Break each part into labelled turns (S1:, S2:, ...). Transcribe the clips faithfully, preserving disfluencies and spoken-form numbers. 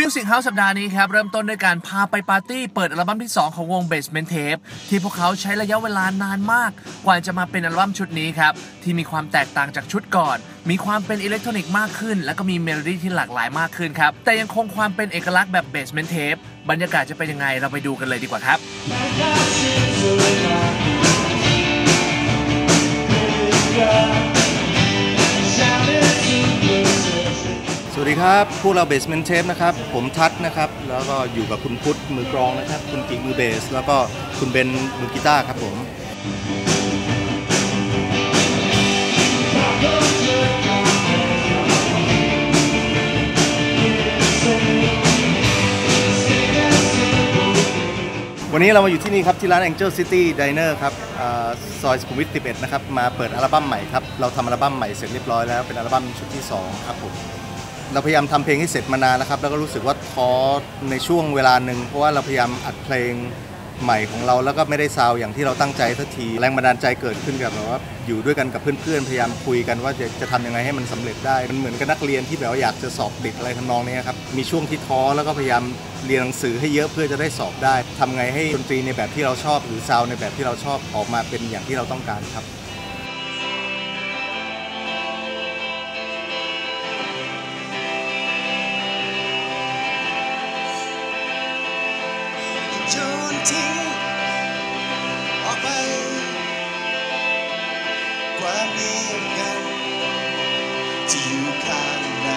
S1: Music House สัปดาห์นี้ครับเริ่มต้นด้วยการพาไปปาร์ตี้เปิดอัลบั้มที่สองของวง Basement Tape ที่พวกเขาใช้ระยะเวลานานมากกว่าจะมาเป็นอัลบั้มชุดนี้ครับที่มีความแตกต่างจากชุดก่อนมีความเป็นอิเล็กทรอนิกส์มากขึ้นและก็มีเมโลดี้ที่หลากหลายมากขึ้นครับแต่ยังคงความเป็นเอกลักษณ์แบบ Basement Tape บรรยากาศจะเป็นยังไงเราไปดูกันเลยดีกว่าครับ
S2: สวัสดีครับพวกเรา Basement Tape นะครับผมทัศน์นะครับแล้วก็อยู่กับคุณพุทธมือกลองนะครับคุณกิ๊กมือเบสแล้วก็คุณเบนมือกีตาร์ครับผมวันนี้เรามาอยู่ที่นี่ครับที่ร้าน Angel City Diner ครับซอยสุขุมวิทสิบเอ็ดนะครับมาเปิดอัลบั้มใหม่ครับเราทำอัลบั้มใหม่เสร็จเรียบร้อยแล้วเป็นอัลบั้มชุดที่สองครับผมเราพยายามทำเพลงให้เสร็จมานานแล้วครับแล้วก็รู้สึกว่าท้อในช่วงเวลาหนึ่งเพราะว่าเราพยายามอัดเพลงใหม่ของเราแล้วก็ไม่ได้ซาวอย่างที่เราตั้งใจสักทีแรงบันดาลใจเกิดขึ้นกับแบบว่าอยู่ด้วยกันกับเพื่อนๆพยายามคุยกันว่าจะจะทำยังไงให้มันสำเร็จได้มันเหมือนกับนักเรียนที่แบบว่าอยากจะสอบติดอะไรทำนองนี้ครับมีช่วงที่ท้อแล้วก็พยายามเรียนหนังสือให้เยอะเพื่อจะได้สอบได้ทำไงให้ดนตรีในแบบที่เราชอบหรือซาวในแบบที่เราชอบออกมาเป็นอย่างที่เราต้องการครับ
S3: ทิ้งออกไปความเดียวกันที่อยู่ข้างใน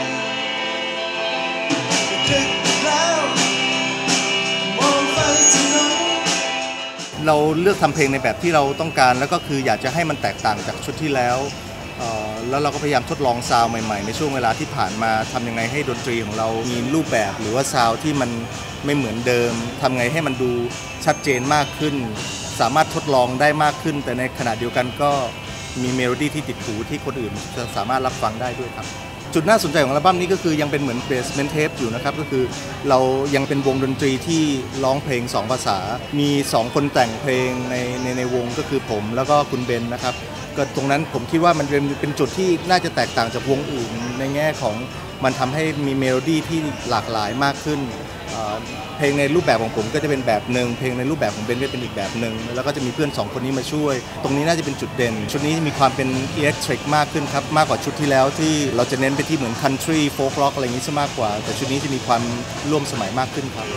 S3: ดึกแล้วมองไปที่โน้น
S2: เราเลือกทำเพลงในแบบที่เราต้องการแล้วก็คืออยากจะให้มันแตกต่างจากชุดที่แล้วแล้วเราก็พยายามทดลองซาวด์ใหม่ๆในช่วงเวลาที่ผ่านมาทำยังไงให้ดนตรีของเรามีรูปแบบหรือว่าซาวด์ที่มันไม่เหมือนเดิมทำไงให้มันดูชัดเจนมากขึ้นสามารถทดลองได้มากขึ้นแต่ในขณะเดียวกันก็มีเมโลดี้ที่ติดหูที่คนอื่นจะสามารถรับฟังได้ด้วยครับจุดน่าสนใจของอัลบั้มนี้ก็คือยังเป็นเหมือน Basement Tape อยู่นะครับก็คือเรายังเป็นวงดนตรีที่ร้องเพลงสองภาษามีสองคนแต่งเพลงในในในวงก็คือผมแล้วก็คุณเบนนะครับก็ตรงนั้นผมคิดว่ามันเป็นเป็นจุดที่น่าจะแตกต่างจากวงอื่นในแง่ของมันทำให้มีเมโลดี้ที่หลากหลายมากขึ้นเพลงในรูปแบบของผมก็จะเป็นแบบหนึ่งเพลงในรูปแบบของเบนก็เป็นอีกแบบหนึ่งแล้วก็จะมีเพื่อนสองคนนี้มาช่วยตรงนี้น่าจะเป็นจุดเด่นชุดนี้มีความเป็นอิเล็กทริกมากขึ้นครับมากกว่าชุดที่แล้วที่เราจะเน้นไปที่เหมือนคันทรีโฟล์คล็อกอะไรอย่างนี้ซะมากกว่าแต่ชุดนี้จะมีความร่วมสมัยมากขึ้นครับ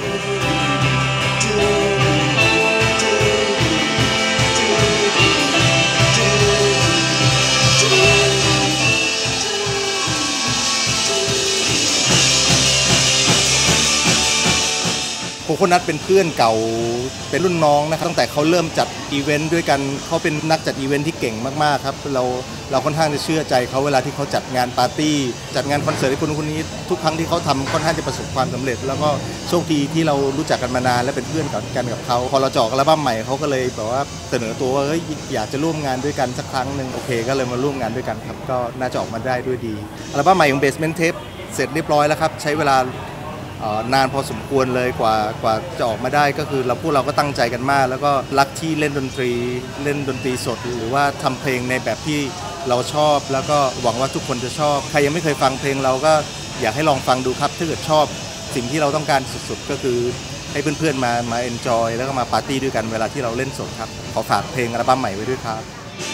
S2: โคโคนัทเป็นเพื่อนเก่าเป็นรุ่นน้องนะครับตั้งแต่เขาเริ่มจัดอีเวนต์ด้วยกันเขาเป็นนักจัดอีเวนต์ที่เก่งมากๆครับเราเราค่อนข้างจะเชื่อใจเขาเวลาที่เขาจัดงานปาร์ตี้จัดงานคอนเสิร์ตให้คนคนนี้ทุกครั้งที่เขาทำค่อนข้างจะประสบความสำเร็จแล้วก็โชคดีที่เรารู้จักกันมานานและเป็นเพื่อนกันกับเขาพอเราเจาะอัลบั้มใหม่เขาก็เลยแบบว่าเสนอตัวว่าเฮ้ยอยากจะร่วมงานด้วยกันสักครั้งหนึ่งโอเคก็เลยมาร่วมงานด้วยกันครับก็น่าจะออกมาได้ด้วยดีอัลบั้มใหม่ของ Basement Tape เสร็จเรียบร้อยแล้วครับใช้เวลานานพอสมควรเลยกว่ากว่าจะออกมาได้ก็คือเราพวกเราก็ตั้งใจกันมากแล้วก็รักที่เล่นดนตรีเล่นดนตรีสดหรือว่าทำเพลงในแบบที่เราชอบแล้วก็หวังว่าทุกคนจะชอบใครยังไม่เคยฟังเพลงเราก็อยากให้ลองฟังดูครับถ้าเกิดชอบสิ่งที่เราต้องการสุดๆก็คือให้เพื่อนๆมามาเอนจอยแล้วก็มาปาร์ตี้ด้วยกันเวลาที่เราเล่นสดครับขอฝากเพลงอัลบั้มใหม่ไว้ด้วยครับ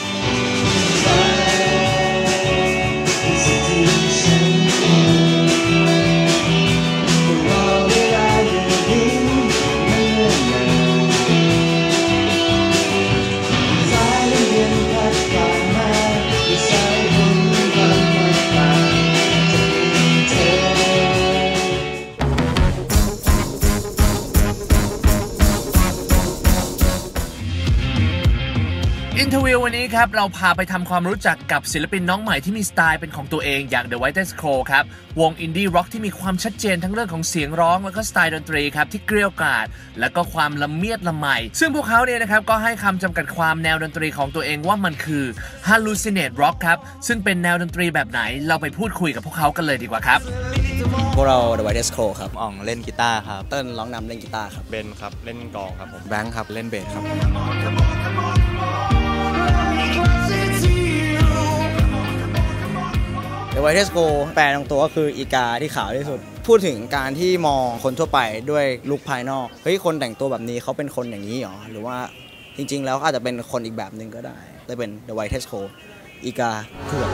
S1: อินเทอร์วิววันนี้ครับเราพาไปทำความรู้จักกับศิลปินน้องใหม่ที่มีสไตล์เป็นของตัวเองอย่าง The Whitest Crow ครับวงอินดี้ร็อกที่มีความชัดเจนทั้งเรื่องของเสียงร้องแล้วก็สไตล์ดนตรีครับที่เกลียวกราดและก็ความละเมียดละไมซึ่งพวกเขาเนี่ยนะครับก็ให้คำจำกัดความแนวดนตรีของตัวเองว่ามันคือ Hallucinate Rock ครับซึ่งเป็นแนวดนตรีแบบไหนเราไปพูดคุยกับพวกเขากันเลยดีกว่าครับ
S4: พวกเรา The Whitest Crow ครับ
S5: อ่องเล่นกีตาร์ครับ
S4: เติ้ลร้องนำเล่นกีตาร์ครับ
S5: เบนครับเล่นกลองครับผม
S4: แบงค์ครับเล่นเบสครับ The Whitest Crow แปลตรงตัวก็คืออีกาที่ขาวที่สุดพูดถึงการที่มองคนทั่วไปด้วยลุคภายนอกเฮ้ยคนแต่งตัวแบบนี้เขาเป็นคนอย่างนี้หรอหรือว่าจริงๆแล้วอาจจะเป็นคนอีกแบบหนึ่งก็ได้ได้เป็น The Whitest Crow อีกาเผือก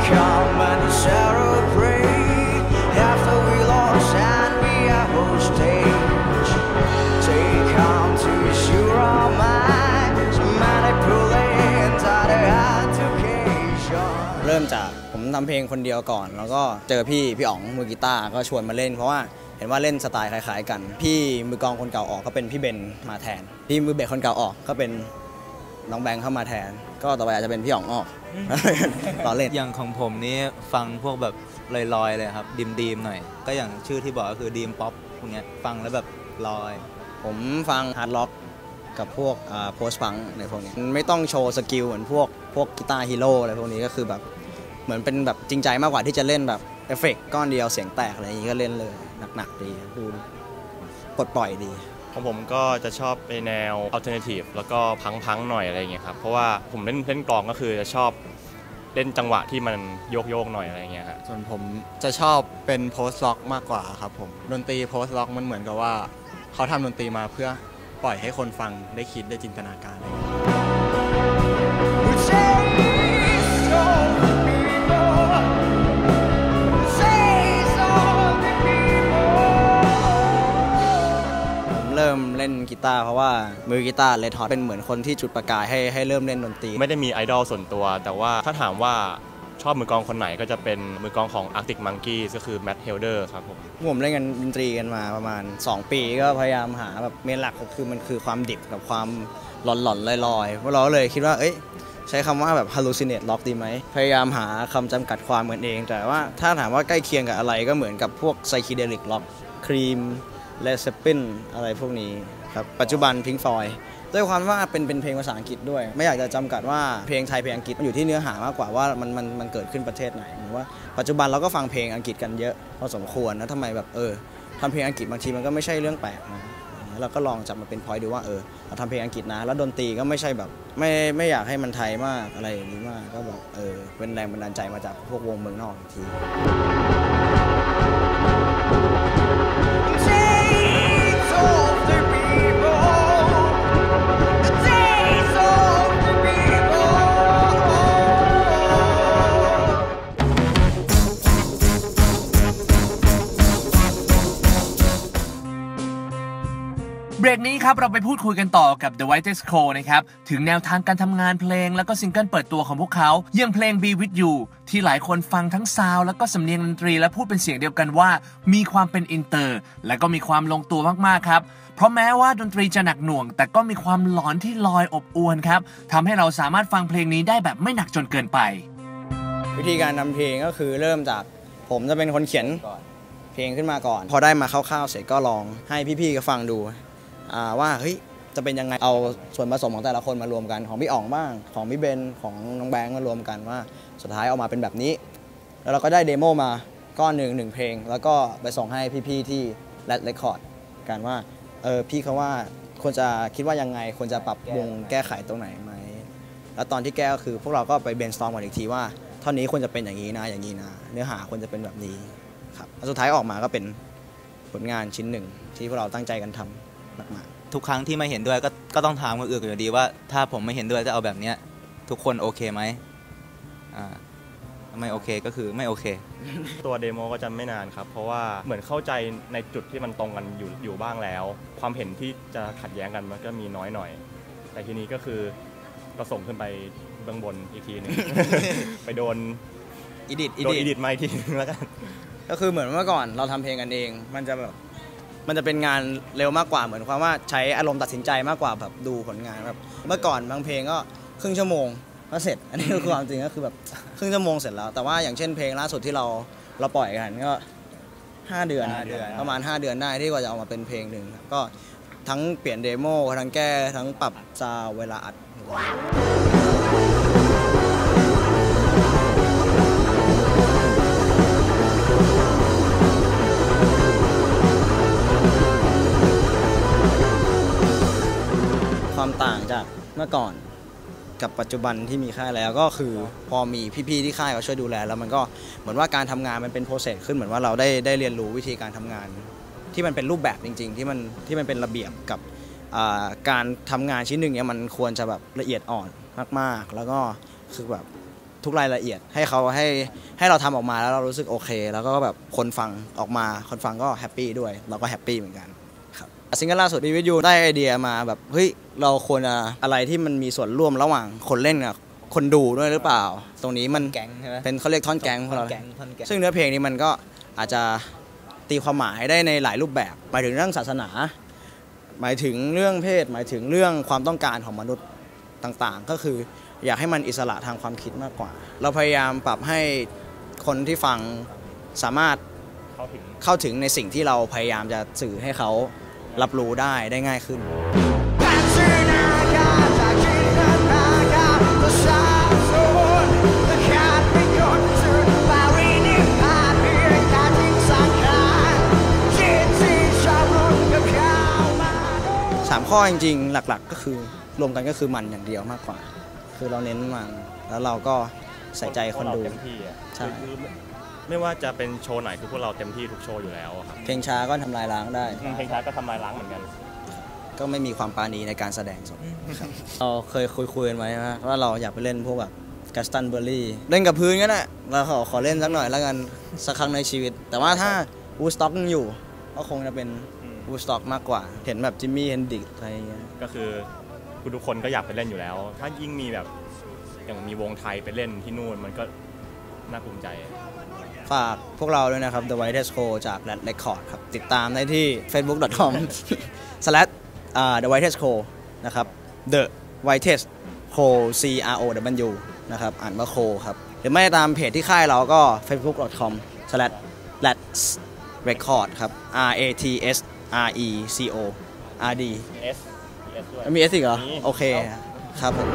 S4: เริ่มจากผมทำเพลงคนเดียวก่อนแล้วก็เจอพี่พี่อ๋องมือกีตาร์ก็ชวนมาเล่นเพราะว่าเห็นว่าเล่นสไตล์คล้ายๆกันพี่มือกลองคนเก่าออกก็เป็นพี่เบนมาแทนพี่มือเบสคนเก่าออกก็เป็นน้องแบงค์เข้ามาแทนก็ต่อไปอาจจะเป็นพี่อ๋องออกต่อเล่น
S6: อย่างของผมนี่ฟังพวกแบบลอยๆเลยครับดีมๆหน่อยก็อย่างชื่อที่บอกก็คือดีมป๊อปพวกเนี้ยฟังแล้วแบบลอย
S4: ผมฟังฮาร์ดร็อกกับพวกอ่าโพสต์พังในพวกนี้ไม่ต้องโชว์สกิลเหมือนพวกพวกกีตาร์ฮีโร่อะไรพวกนี้ก็คือแบบเหมือนเป็นแบบจริงใจมากกว่าที่จะเล่นแบบเอฟเฟกต์ก้อนเดียวเสียงแตกอะไรอย่างนี้ก็เล่นเลยหนักๆดีดูปลดปล่อยดี
S5: ของผมก็จะชอบในแนวอัลเทอร์เนทีฟแล้วก็พังๆหน่อยอะไรเงี้ยครับเพราะว่าผมเล่นเล่นกลองก็คือจะชอบเล่นจังหวะที่มันโยกๆหน่อยอะไรเงี้ยฮะ
S7: ส่วนผมจะชอบเป็นโพสต์ล็อกมากกว่าครับผมดนตรีโพสต์ล็อกมันเหมือนกับว่าเขาทำดนตรีมาเพื่อปล่อยให้คนฟังได้คิดได้จินตนาการอะไร
S4: เริ่มเล่นกีตาร์เพราะว่ามือกีตาร์เลดฮอตเป็นเหมือนคนที่จุดประกายให้ให้เริ่มเล่นดนตรี
S5: ไม่ได้มีไอดอลส่วนตัวแต่ว่าถ้าถามว่าชอบมือกลองคนไหนก็จะเป็นมือกลองของ Arctic Monkeys ก็คือ Matt Helder ครับผม
S4: ผมเล่นกันดนตรีกันมาประมาณสองปีก็พยายามหาแบบเมนหลักก็คือมันคือความดิบกับความหลอนๆลอยๆพวกเราเลยคิดว่าเอ้ยใช้คำว่าแบบ hallucinate rock ดีไหมพยายามหาคำจำกัดความเหมือนเองแต่ว่าถ้าถามว่าใกล้เคียงกับอะไรก็เหมือนกับพวก psychedelic rock Cream Led Zeppelin อะไรพวกนี้ครับปัจจุบัน Pink Floyd ด้วยความว่าเป็นเป็นเพลงภาษาอังกฤษด้วยไม่อยากจะจำกัดว่าเพลงไทยเพลงอังกฤษมันอยู่ที่เนื้อหามากกว่าว่ามันมันมันเกิดขึ้นประเทศไหนหรือว่าปัจจุบันเราก็ฟังเพลงอังกฤษกันเยอะพอสมควรนะทำไมแบบเออทำเพลงอังกฤษบางทีมันก็ไม่ใช่เรื่องแปลกนะเราก็ลองจับมาเป็นพอยต์ดูว่าเออเราทำเพลงอังกฤษนะแล้วดนตรีก็ไม่ใช่แบบไม่ไม่อยากให้มันไทยมากอะไรอย่างนี้มากก็แบบเออเป็นแรงบันดาลใจมาจากพวกวงเมืองนอกที
S1: เบรกนี้ครับเราไปพูดคุยกันต่อกับ The Whitest Crow นะครับถึงแนวทางการทำงานเพลงแล้วก็ซิงเกิลเปิดตัวของพวกเขาอย่างเพลง Be With You ที่หลายคนฟังทั้งซาวด์แล้วก็สำเนียงดนตรีและพูดเป็นเสียงเดียวกันว่ามีความเป็นอินเตอร์และก็มีความลงตัวมากๆครับเพราะแม้ว่าดนตรีจะหนักหน่วงแต่ก็มีความหลอนที่ลอยอบอวลครับทำให้เราสามารถฟังเพลงนี้ได้แบบไม่หนักจนเกินไป
S4: วิธีการทำเพลงก็คือเริ่มจากผมจะเป็นคนเขียนเพลงขึ้นมาก่อนพอได้มาคร่าวๆเสร็จก็ลองให้พี่ๆก็ฟังดูว่าเฮ้ยจะเป็นยังไงเอาส่วนผสมของแต่ละคนมารวมกันของพี่อ๋องบ้างของพี่เบนของน้องแบงค์มารวมกันว่าสุดท้ายออกมาเป็นแบบนี้แล้วเราก็ได้เดโมมาก้อนหนึ่งหนึ่งเพลงแล้วก็ไปส่งให้พี่ๆที่แรดเรคคอร์ดกันว่าเออพี่เขาว่าควรจะคิดว่ายังไงควรจะปรับปรุงแก้ไขตรงไหนไหมแล้วตอนที่แก้ก็คือพวกเราก็ไปเบนสตอร์มกันอีกทีว่าเท่านี้ควรจะเป็นอย่างนี้นะอย่างนี้นะเนื้อหาควรจะเป็นแบบนี้ครับแล้วสุดท้ายออกมาก็เป็นผลงานชิ้นหนึ่งที่พวกเราตั้งใจกันทำ
S6: ทุกครั้งที่ไม่เห็นด้วยก็ก็ต้องถามคนอื่นอยู่ดีว่าถ้าผมไม่เห็นด้วยจะเอาแบบนี้ทุกคนโอเคไหมอ่าไม่โอเคก็คือไม่โอเค
S5: ตัวเดโมก็จะไม่นานครับเพราะว่าเหมือนเข้าใจในจุดที่มันตรงกันอยู่อยู่บ้างแล้วความเห็นที่จะขัดแย้งกันมันก็มีน้อยหน่อยแต่ทีนี้ก็คือเราส่งขึ้นไปเบื้องบนอีกทีนึง ไปโดน
S4: อีดิท
S5: โดนอีดิทมาอีกทีนึงแล้วกัน
S4: ก็คือเหมือนเมื่อก่อนเราทำเพลงกันเองมันจะแบบมันจะเป็นงานเร็วมากกว่าเหมือนความว่าใช้อารมณ์ตัดสินใจมากกว่าแบบดูผลงานแบบเมื่อก่อนบางเพลงก็ครึ่งชั่วโมงก็เสร็จอันนี้คือความจริงก็คือแบบครึ่งชั่วโมงเสร็จแล้วแต่ว่าอย่างเช่นเพลงล่าสุดที่เราเราปล่อยกันก็ห้าเดือนประมาณห้าเดือนได้ที่กว่าจะออกมาเป็นเพลงหนึ่งก็ทั้งเปลี่ยนเดโมทั้งแก้ทั้งปรับซาวด์เวลาอัดความต่างจากเมื่อก่อนกับปัจจุบันที่มีค่ายแล้วก็คือพอมีพี่ๆที่ค่ายเขาช่วยดูแลแล้วมันก็เหมือนว่าการทำงานมันเป็นโปรเซสขึ้นเหมือนว่าเราได้ได้เรียนรู้วิธีการทำงานที่มันเป็นรูปแบบจริงๆที่มันที่มันเป็นระเบียบกับการทำงานชิ้นหนึ่งเนี่ยมันควรจะแบบละเอียดอ่อนมากๆแล้วก็คือแบบทุกรายละเอียดให้เขาให้ให้เราทำออกมาแล้วเรารู้สึกโอเคแล้วก็แบบคนฟังออกมาคนฟังก็แฮปปี้ด้วยเราก็แฮปปี้เหมือนกันครับซิงเกิลล่าสุดที่วิดีโอได้ไอเดียมาแบบเฮ้ยเราควรอะไรที่มันมีส่วนร่วมระหว่างคนเล่นกับคนดูด้วยหรือเปล่าตรงนี้มัน
S6: แก๊งใช่ไหม
S4: เป็นเขาเรียกท่อนแก๊งของเราซึ่งเนื้อเพลงนี้มันก็อาจจะตีความหมายได้ในหลายรูปแบบหมายถึงเรื่องศาสนาหมายถึงเรื่องเพศหมายถึงเรื่องความต้องการของมนุษย์ต่างๆก็คืออยากให้มันอิสระทางความคิดมากกว่าเราพยายามปรับให้คนที่ฟังสามารถเข้าถึงเข้าถึงในสิ่งที่เราพยายามจะสื่อให้เขารับรู้ได้ได้ง่ายขึ้นสามข้อจริงๆหลักๆก็คือรวมกันก็คือมันอย่างเดียวมากกว่าคือเราเน้นมันแล้วเราก็ใส่ใจคนดู
S5: เต็มที่อ่ะ
S4: ใช่
S5: ไม่ว่าจะเป็นโชว์ไหนคือพวกเราเต็มที่ทุกโชว์อยู่แล้วครับ
S4: เพลงช้าก็ทำลายล้างได้
S5: เพลงช้าก็ทำลายล้างเหมือนกัน
S4: ก็ไม่มีความปราณีในการแสดงสดเราเคยคุยคุยกันไว้ว่าเราอยากไปเล่นพวกแบบกัสตันเบอร์รี่เล่นกับพื้นก็ได้เราขอขอเล่นสักหน่อยแล้วกันสักครั้งในชีวิตแต่ว่าถ้าวูดสต็อกยังอยู่ก็คงจะเป็นวูดสต็อกมากกว่าเห็นแบบจิมมี่เฮนดริกอะไรเงี้ย
S5: ก็คือทุกคนก็อยากไปเล่นอยู่แล้วถ้ายิ่งมีแบบอย่างมีวงไทยไปเล่นที่นู่นมันก็น่าภูมิใจ
S4: ฝากพวกเราด้วยนะครับ The Whitest Crow จาก Red Record ครับติดตามได้ที่ เฟซบุ๊ก ดอท คอม สแลช The Whitest Crow นะครับ The Whitest Crow C R O W นะครับอ่านว่าโคครับหรือไม่ตามเพจที่ค่ายเราก็ เฟซบุ๊ก ดอท คอม สแลช แรด เรคคอร์ด ครับ R A T S R E C O R D
S5: S
S4: มี S อีกเหรอโอเคครับผม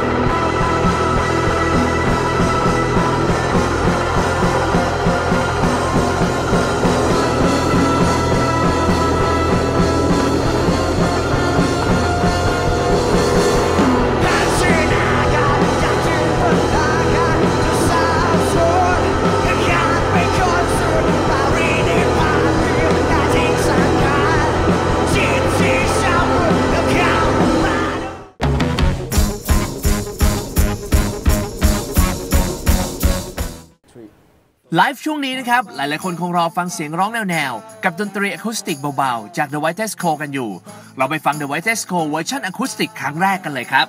S1: ไลฟ์ช่วงนี้นะครับหลายๆคนคงรอฟังเสียงร้องแนวๆกับดนตรีอะคูสติกเบาๆจาก The Whitest Crow กันอยู่เราไปฟัง The Whitest Crow เวอร์ชันอะคูสติกครั้งแรกกันเลยครับ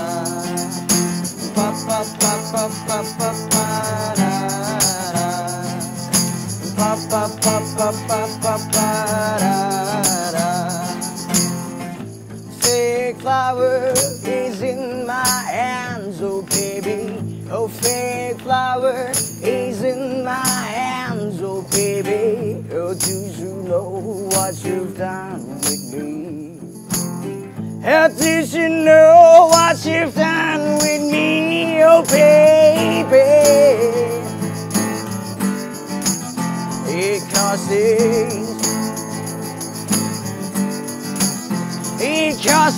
S4: Fake flower is in my hands, oh baby. Oh, fake flower is in my hands, oh baby. Oh, do you know what you've done with me? How did you know what you've done with me, oh baby? It causes, it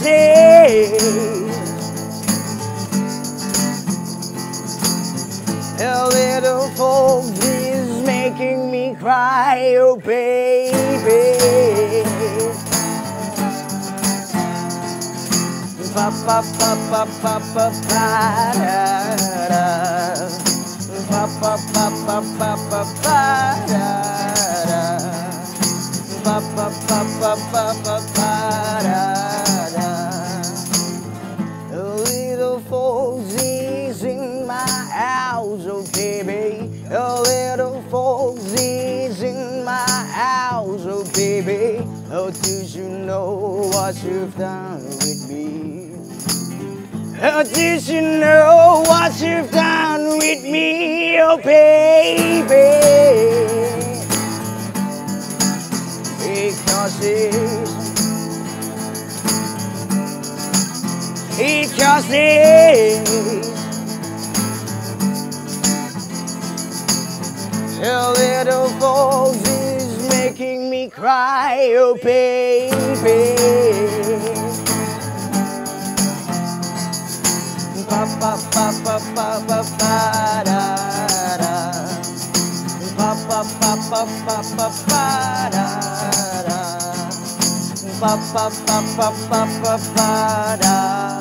S4: causes.A little folks is making me cry, oh baby. Pa pa pa pa pa pa pa da da. Pa pa pa pa pa pa pa da da. Pa pa pa pa pa pa pa da da.A little folks is in my house, oh baby. A little folks is in my house, oh baby. Oh, do you know what you've done with me? Oh, did you know what you've done with me, oh baby? Because it's It causes a little folks is making me cry, oh baby. Pa pa pa pa pa pa pa da da pa pa pa pa pa pa pa da da pa pa pa pa pa pa pa da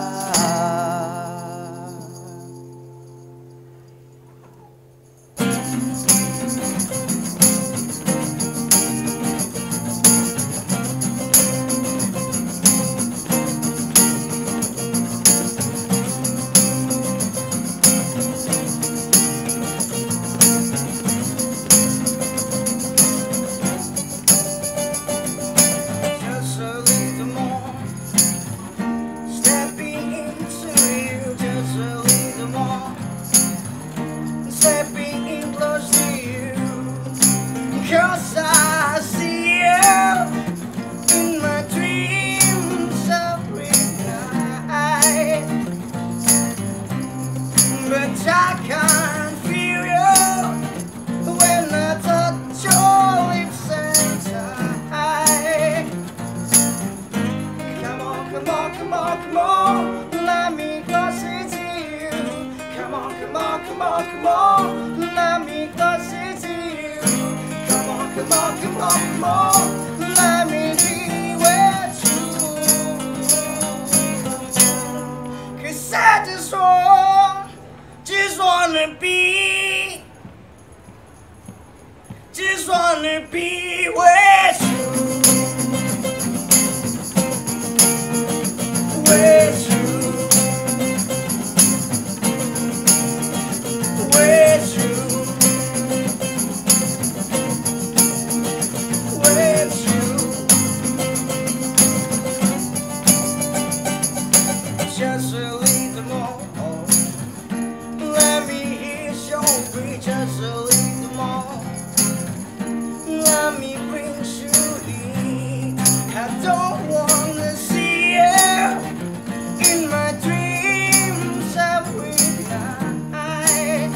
S8: Cause I see you in my dreams every night, but I can't feel you when I touch your lips and tie. Come on, come on, come on, come on, let me closer to you. Come on, come on, come on, come on, let me closer to you. Come on, come on, come on, come on, let me be with you. Cause I just want, just wanna be, just wanna be with you. With you. With you. Just leave them all. Let me hear your breath. Just leave them all. Let me bring you in. I don't wanna see you in my dreams every night,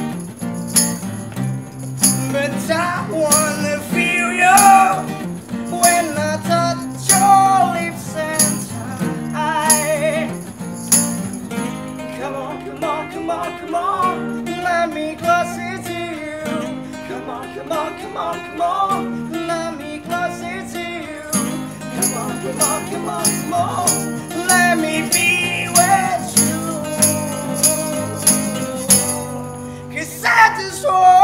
S8: but I wanna feel you when I touch your lips and tie. Come on, come on, come on, come on, let me closer to you. Come on, come on, come on, come on, let me closer to you. Come on, come on, come on, come on, let me be with you. Cause I just want